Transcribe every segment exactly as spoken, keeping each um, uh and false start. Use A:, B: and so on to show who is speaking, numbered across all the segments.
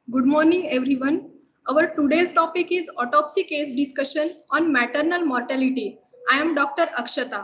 A: Good morning, everyone. Our today's topic is autopsy case discussion on maternal mortality. I am Doctor Akshata.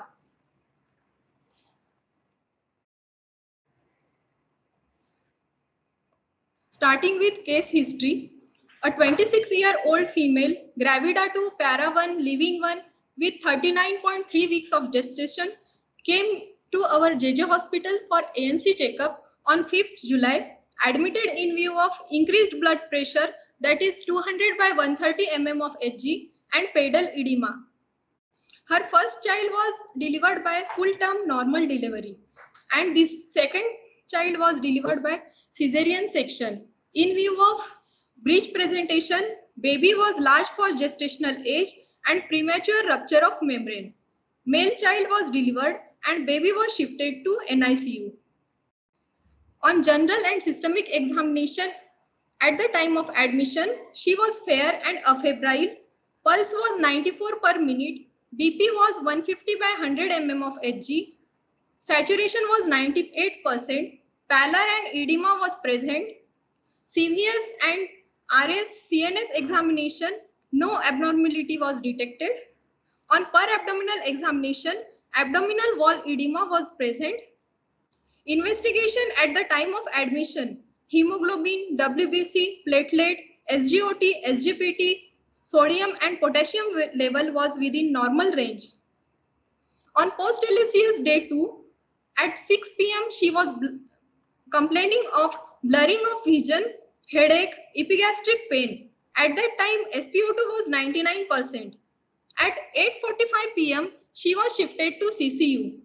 A: Starting with case history, a twenty-six-year-old female, gravida two, para one, living one, with thirty-nine point three weeks of gestation, came to our J J hospital for A N C checkup on fifth July, admitted in view of increased blood pressure, that is two hundred by one hundred thirty millimeters of Hg, and pedal edema. Her first child was delivered by full-term normal delivery, and this second child was delivered by cesarean section. In view of breech presentation, baby was large for gestational age and premature rupture of membrane. Male child was delivered and baby was shifted to N I C U. On general and systemic examination, at the time of admission, she was fair and afebrile. Pulse was ninety-four per minute. B P was one hundred fifty by one hundred millimeters of Hg. Saturation was ninety-eight percent. Pallor and edema was present. C V S and R S C N S examination, no abnormality was detected. On per abdominal examination, abdominal wall edema was present. Investigation at the time of admission, hemoglobin, W B C, platelet, S G O T, S G P T, sodium and potassium level was within normal range. On post-L A C S day two, at six p m she was complaining of blurring of vision, headache, epigastric pain. At that time, S p O two was ninety-nine percent. At eight forty-five p m she was shifted to C C U.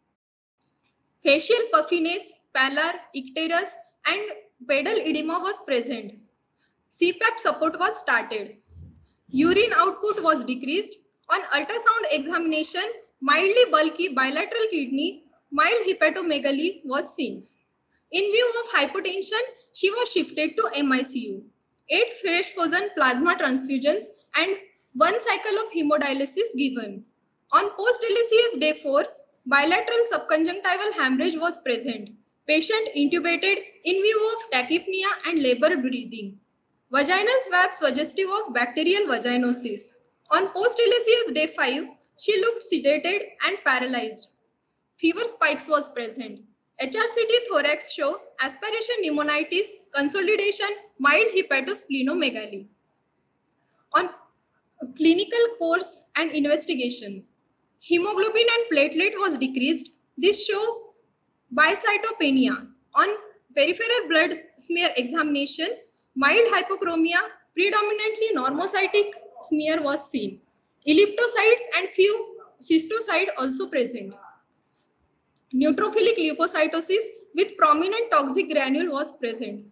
A: Facial puffiness, pallor, icterus, and pedal edema was present. C PAP support was started. Urine output was decreased. On ultrasound examination, mildly bulky bilateral kidney, mild hepatomegaly was seen. In view of hypotension, she was shifted to M I C U. Eight fresh frozen plasma transfusions and one cycle of hemodialysis given. On post-L A C S day four, bilateral subconjunctival hemorrhage was present. Patient intubated in view of tachypnea and labored breathing. Vaginal swab suggestive of bacterial vaginosis. On post-L A C S day five, she looked sedated and paralyzed. Fever spikes was present. H R C T thorax show aspiration pneumonitis, consolidation, mild hepatosplenomegaly. On clinical course and investigation, hemoglobin and platelet was decreased. This show bicytopenia. On peripheral blood smear examination, mild hypochromia, predominantly normocytic smear was seen. Elliptocytes and few cystocytes also present. Neutrophilic leukocytosis with prominent toxic granule was present.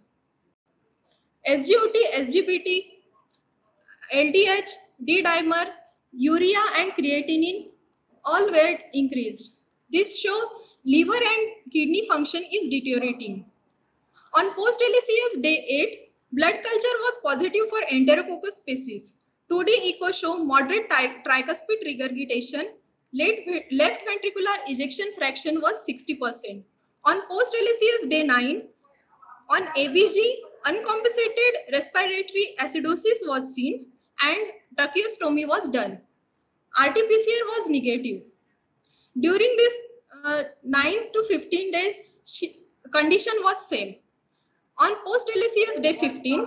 A: S G O T, S G P T, L D H, D-dimer, urea and creatinine all were increased. This shows liver and kidney function is deteriorating. On post-L A C S day eight, blood culture was positive for Enterococcus species. two D echo show moderate tricuspid regurgitation. Left ventricular ejection fraction was sixty percent. On post-L A C S day nine, on A B G, uncompensated respiratory acidosis was seen and tracheostomy was done. R T P C R was negative. During this uh, nine to fifteen days, she, condition was same. On post-L A C S day fifteen,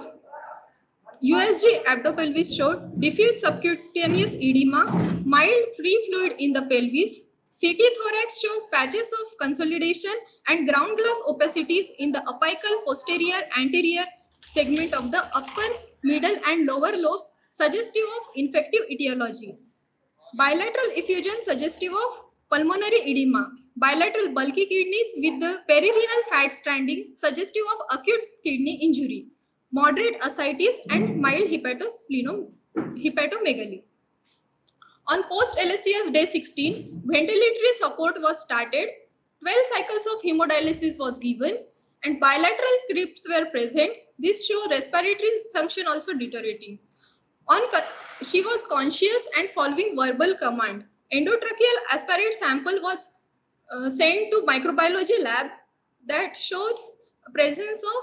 A: U S G abdopelvis showed diffuse subcutaneous edema, mild free fluid in the pelvis. C T thorax showed patches of consolidation and ground glass opacities in the apical posterior anterior segment of the upper, middle and lower lobe, suggestive of infective etiology. Bilateral effusion suggestive of pulmonary edema. Bilateral bulky kidneys with the perirenal fat stranding suggestive of acute kidney injury. Moderate ascites and mild hepatomegaly. On post-L A C S day sixteen, ventilatory support was started, twelve cycles of hemodialysis was given, and bilateral crypts were present. This show respiratory function also deteriorating. On she was conscious and following verbal command. Endotracheal aspirate sample was uh, sent to microbiology lab that showed presence of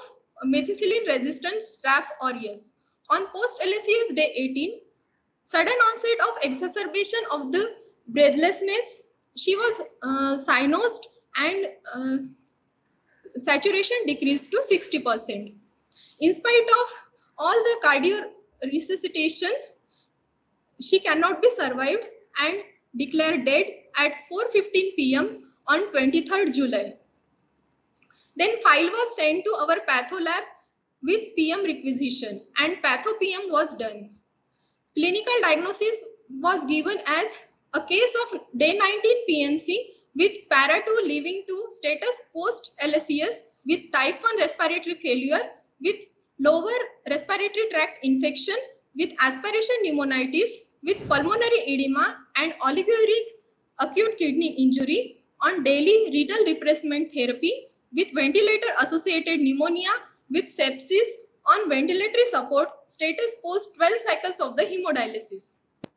A: methicillin-resistant Staph aureus. On post-L S E S day eighteen, sudden onset of exacerbation of the breathlessness. She was uh, cyanosed and uh, saturation decreased to sixty percent. In spite of all the cardio resuscitation, she cannot be survived and declared dead at four fifteen p m on twenty-third July. Then file was sent to our patho lab with P M requisition and patho P M was done. Clinical diagnosis was given as a case of day nineteen P N C with para two leaving to status post L S E S with type one respiratory failure with lower respiratory tract infection with aspiration pneumonitis with pulmonary edema and oligouric acute kidney injury on daily renal replacement therapy with ventilator associated pneumonia with sepsis on ventilatory support, status post twelve cycles of the hemodialysis.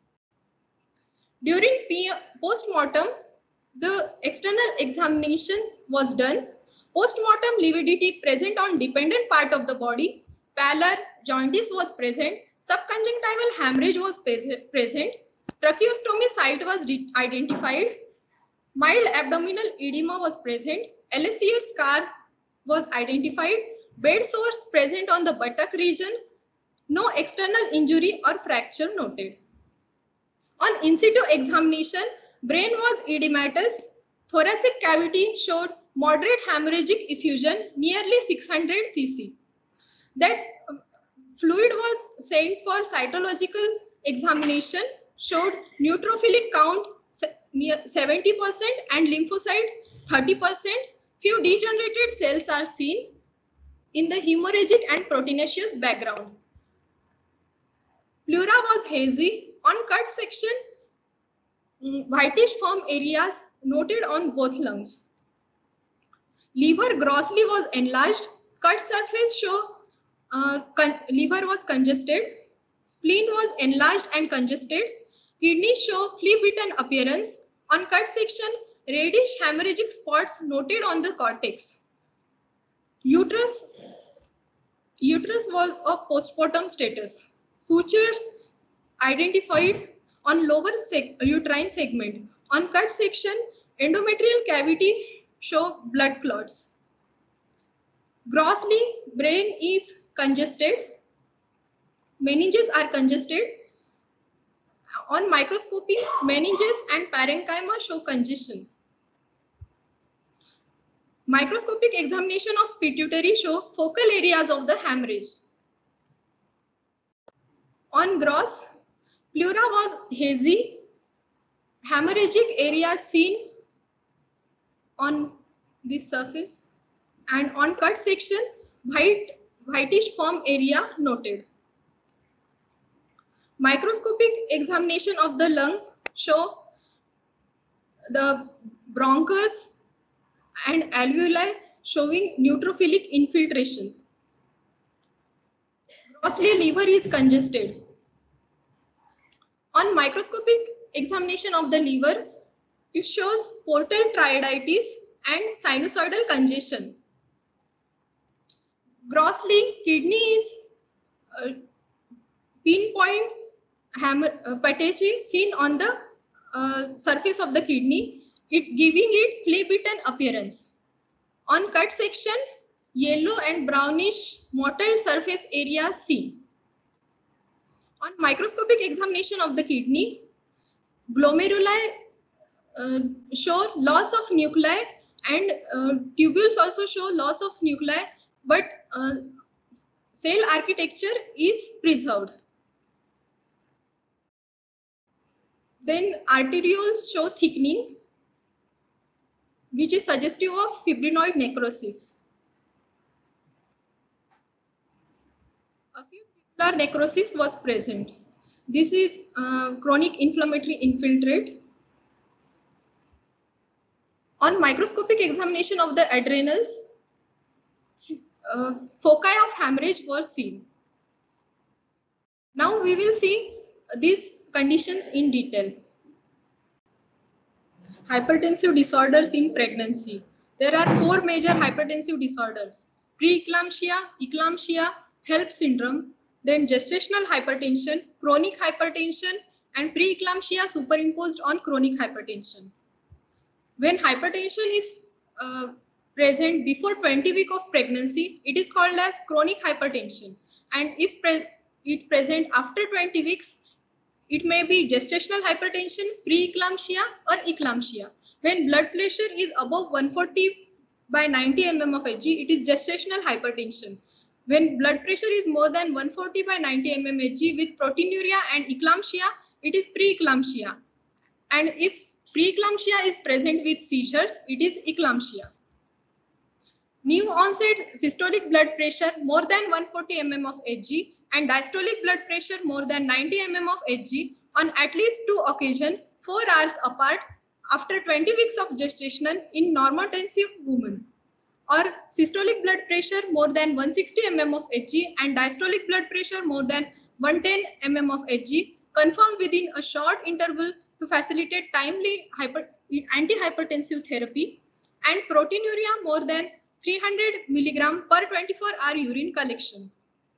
A: During post-mortem, the external examination was done. Post-mortem lividity present on dependent part of the body, pallor, jaundice was present, subconjunctival hemorrhage was present, tracheostomy site was identified, mild abdominal edema was present, L S E S scar was identified, bed sores present on the buttock region, no external injury or fracture noted. On in situ examination, brain was edematous, thoracic cavity showed moderate hemorrhagic effusion, nearly six hundred c c. That fluid was sent for cytological examination, showed neutrophilic count near seventy percent and lymphocyte thirty percent. Few degenerated cells are seen in the hemorrhagic and proteinaceous background. Pleura was hazy. On cut section, whitish firm areas noted on both lungs. Liver grossly was enlarged. Cut surface show uh, liver was congested. Spleen was enlarged and congested. Kidney show flea-bitten appearance. On cut section, reddish hemorrhagic spots noted on the cortex. Uterus, uterus was of postpartum status. Sutures identified on lower seg uterine segment. On cut section, endometrial cavity show blood clots. Grossly, brain is congested. Meninges are congested. On microscopy, meninges and parenchyma show congestion. Microscopic examination of pituitary show focal areas of the hemorrhage. On gross, pleura was hazy. Hemorrhagic areas seen on this surface. And on cut section, white, whitish firm area noted. Microscopic examination of the lung show the bronchus and alveoli showing neutrophilic infiltration. Grossly, liver is congested. On microscopic examination of the liver, it shows portal triaditis and sinusoidal congestion. Grossly, kidney is uh, pinpoint hammer uh, patchy seen on the uh, surface of the kidney, it giving it flea-bitten appearance. On cut section, yellow and brownish mottled surface area seen. On microscopic examination of the kidney, glomeruli uh, show loss of nuclei and uh, tubules also show loss of nuclei, but uh, cell architecture is preserved. Then arterioles show thickening, which is suggestive of fibrinoid necrosis. Acute tubular necrosis was present. This is uh, chronic inflammatory infiltrate. On microscopic examination of the adrenals, uh, foci of hemorrhage were seen. Now we will see these conditions in detail. Hypertensive disorders in pregnancy. There are four major hypertensive disorders. preeclampsia, eclampsia, HELLP syndrome, then gestational hypertension, chronic hypertension, and preeclampsia superimposed on chronic hypertension. When hypertension is uh, present before twenty week of pregnancy, it is called as chronic hypertension. And if pre it present after twenty weeks, it may be gestational hypertension, preeclampsia, or eclampsia. When blood pressure is above one forty by ninety millimeters of Hg, it is gestational hypertension. When blood pressure is more than one forty by ninety millimeters Hg with proteinuria and eclampsia, it is preeclampsia. And if preeclampsia is present with seizures, it is eclampsia. New onset systolic blood pressure more than one forty millimeters of Hg and diastolic blood pressure more than ninety millimeters of Hg on at least two occasions, four hours apart after twenty weeks of gestation in normotensive women. Or systolic blood pressure more than one sixty millimeters of Hg and diastolic blood pressure more than one ten millimeters of Hg confirmed within a short interval to facilitate timely hyper, antihypertensive therapy, and proteinuria more than three hundred milligrams per twenty-four hour urine collection.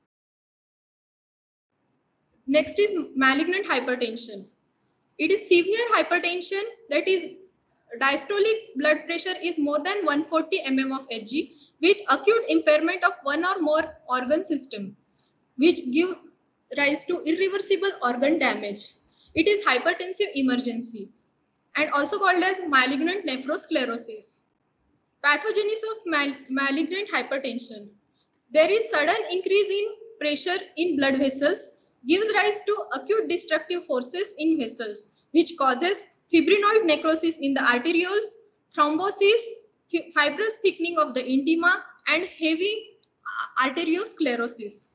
A: Next is malignant hypertension. It is severe hypertension, that is diastolic blood pressure is more than one forty millimeters of Hg with acute impairment of one or more organ system, which give rise to irreversible organ damage. It is hypertensive emergency and also called as malignant nephrosclerosis. Pathogenesis of mal malignant hypertension. There is sudden increase in pressure in blood vessels, gives rise to acute destructive forces in vessels, which causes fibrinoid necrosis in the arterioles, thrombosis, fibrous thickening of the intima, and heavy arteriosclerosis.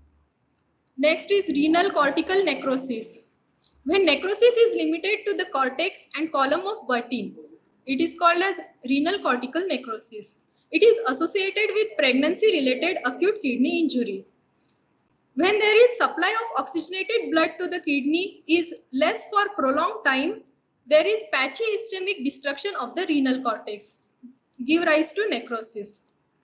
A: Next is renal cortical necrosis. When necrosis is limited to the cortex and column of Bertin, it is called as renal cortical necrosis. It is associated with pregnancy-related acute kidney injury. When there is supply of oxygenated blood to the kidney is less for prolonged time, there is patchy ischemic destruction of the renal cortex, give rise to necrosis.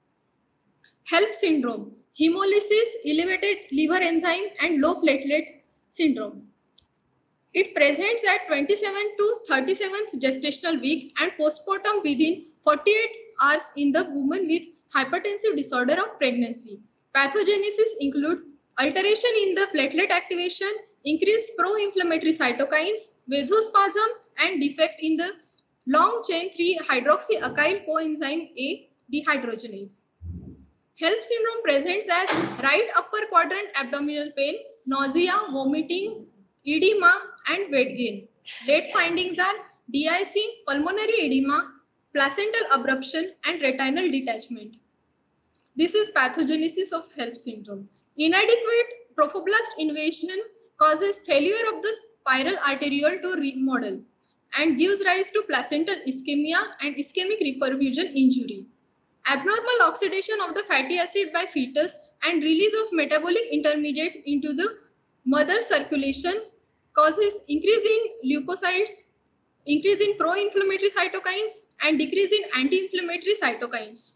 A: HELLP syndrome, hemolysis, elevated liver enzyme, and low platelet syndrome. It presents at twenty-seventh to thirty-seventh gestational week and postpartum within forty-eight hours in the woman with hypertensive disorder of pregnancy. Pathogenesis include alteration in the platelet activation, increased pro-inflammatory cytokines, vasospasm, and defect in the long chain three hydroxyacyl coenzyme A dehydrogenase. HELLP syndrome presents as right upper quadrant abdominal pain, nausea, vomiting, edema, and weight gain. Late findings are D I C, pulmonary edema, placental abruption, and retinal detachment. This is pathogenesis of HELLP syndrome. Inadequate trophoblast invasion causes failure of the spiral arteriole to remodel and gives rise to placental ischemia and ischemic reperfusion injury. Abnormal oxidation of the fatty acid by fetus and release of metabolic intermediates into the mother circulation causes increase in leukocytes, increase in pro-inflammatory cytokines, and decrease in anti-inflammatory cytokines.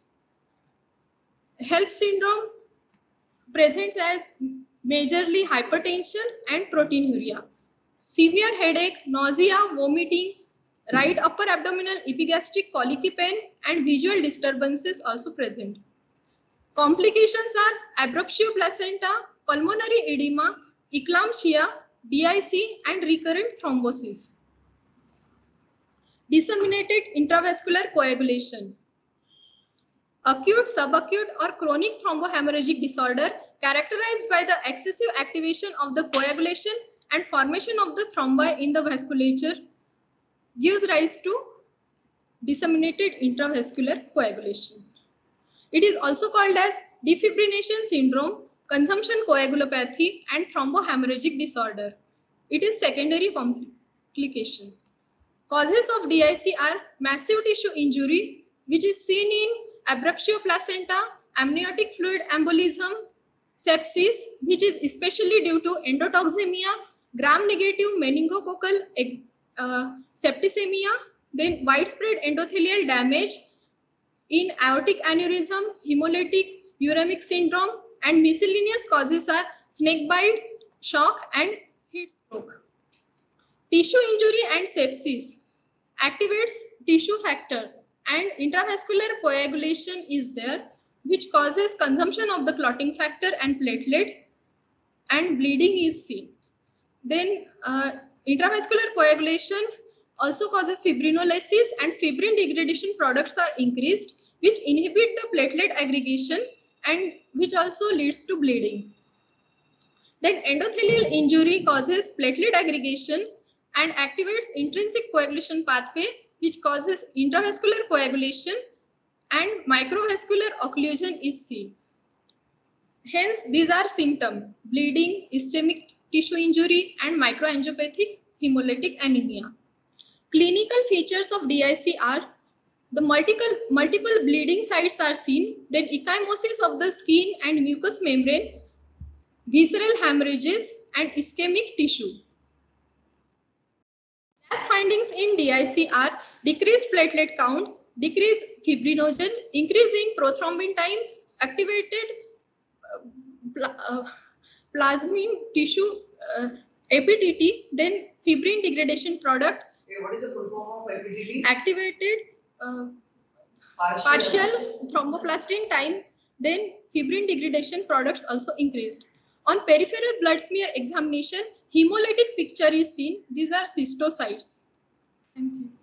A: HELLP syndrome presents as majorly hypertension and proteinuria, severe headache, nausea, vomiting, right upper abdominal epigastric colicky pain, and visual disturbances also present. Complications are abruptio placenta, pulmonary edema, eclampsia, D I C, and recurrent thrombosis. Disseminated intravascular coagulation. Acute, subacute, or chronic thrombohemorrhagic disorder characterized by the excessive activation of the coagulation and formation of the thrombi in the vasculature gives rise to disseminated intravascular coagulation. It is also called as defibrillation syndrome, consumption coagulopathy, and thrombohemorrhagic disorder. It is secondary complication. Causes of D I C are massive tissue injury, which is seen in abruptio placenta, amniotic fluid embolism, sepsis, which is especially due to endotoxemia, gram-negative meningococcal uh, septicemia, then widespread endothelial damage in aortic aneurysm, hemolytic uremic syndrome, and miscellaneous causes are snake bite, shock, and heat stroke. Tissue injury and sepsis activates tissue factor, and intravascular coagulation is there, which causes consumption of the clotting factor and platelet, and bleeding is seen. Then uh, intravascular coagulation also causes fibrinolysis, and fibrin degradation products are increased, which inhibit the platelet aggregation and which also leads to bleeding. Then endothelial injury causes platelet aggregation and activates intrinsic coagulation pathway, which causes intravascular coagulation, and microvascular occlusion is seen. Hence, these are symptoms: bleeding, ischemic tissue injury, and microangiopathic hemolytic anemia. Clinical features of D I C are: the multiple, multiple bleeding sites are seen, then ecchymosis of the skin and mucous membrane, visceral hemorrhages, and ischemic tissue. Lab findings in D I C are decreased platelet count, decreased fibrinogen, increase in prothrombin time, activated uh, pla uh, plasmin tissue uh, A P T T, then fibrin degradation product.
B: Okay, what is the full form of A P T T?
A: Activated uh, partial. partial thromboplastin time, then fibrin degradation products also increased. On peripheral blood smear examination, hemolytic picture is seen. These are cystocytes. Thank you.